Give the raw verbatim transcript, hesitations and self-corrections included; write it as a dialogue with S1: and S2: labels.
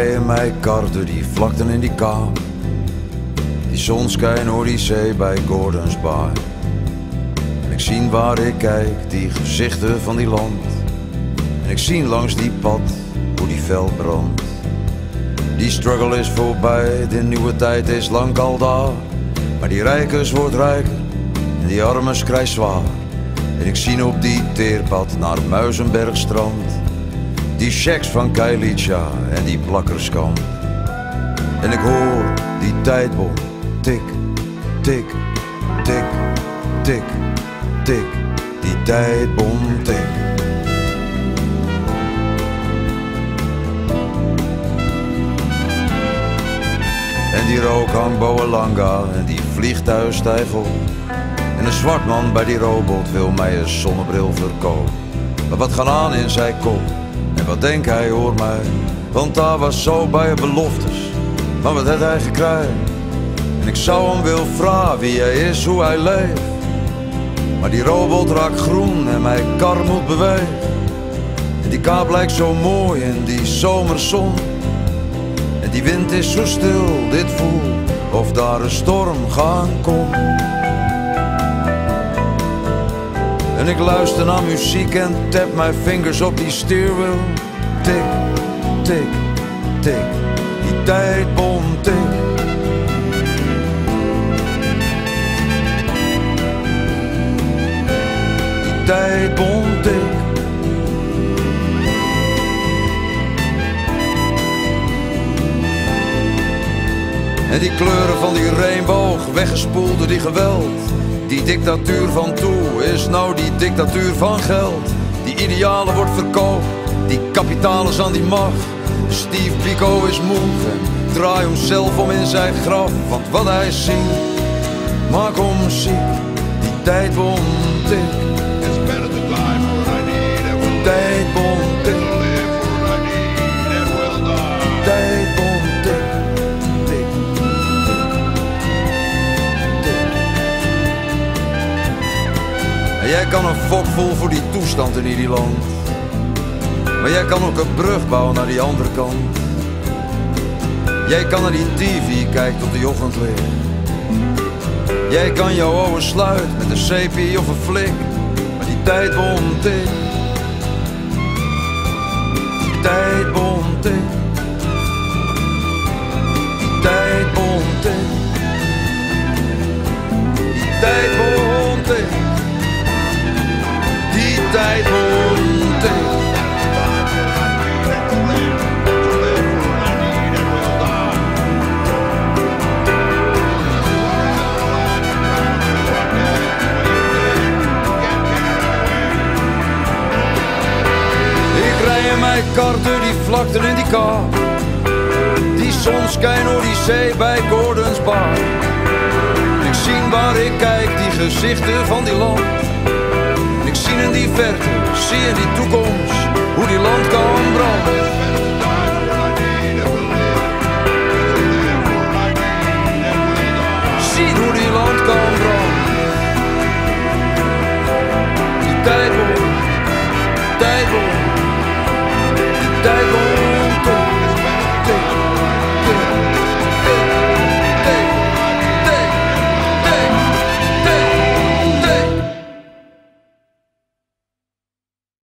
S1: rij in mijn kar door die vlakten in die kaan. Die zon schijnt door die zee bij Gordons Bar. En ik zie waar ik kijk, die gezichten van die land. En ik zie langs die pad hoe die veld brandt. Die struggle is voorbij, de nieuwe tijd is lang al daar. Maar die rijkers wordt rijker en die armers krijgt zwaar. En ik zie op die teerpad naar het Muizenbergstrand die checks van Kailicha en die plakkerskamp. En ik hoor die tijdbom tik, tik, tik, tik, tik. Die tijdbom tik. En die rook hangt boven Langa en die vliegtuig stijgt op. En de zwartman bij die robot wil mij een zonnebril verkopen. Maar wat gaat aan in zijn kop? En wat denkt hij, hoor mij? Want daar was zo bij je beloftes. Maar wat heeft hij gekregen? En ik zou hem wil vragen wie hij is, hoe hij leeft. Maar die robot raakt groen en mijn kar moet bewegen. En die kaap lijkt zo mooi in die zomerzon. En die wind is zo stil, dit voelt of daar een storm gaan komt. En ik luister naar muziek en tap mijn vingers op die steerwheel. Tik, tik, tik, die tijdbom tik. Die tijdbom tik. En die kleuren van die regenboog, weggespoeld door die geweld. Die dictatuur van toe is nou die dictatuur van geld. Die idealen wordt verkoopt, die kapitaal is aan die macht. Steve Biko is moe en draai hemzelf om in zijn graf. Want wat hij ziet, maak om ziek, die tijdbom tik. Die tijdbom tik. Tijdbom tik. En jij kan een fok vol voor die toestand in ieder land. Maar jij kan ook een brug bouwen naar die andere kant. Jij kan naar die T V kijken tot die ochtend ligt. Jij kan jouw ogen sluiten met een sepie of een flik. Maar die tijdbom tik. Die tijdbom tik. Die tijdbom tik. Die tijdbom tik. Die tijdbom tik. Ik rij in mijn kar door die vlakten in die kaap. Die zon schijnt door die zee bij Gordons Bar. Ik zie waar ik kijk, die gezichten van die land. Ik zie in die verte, zie in die toekomst, hoe die land kan branden. Zie hoe die land kan branden. Die tijdbom, tijd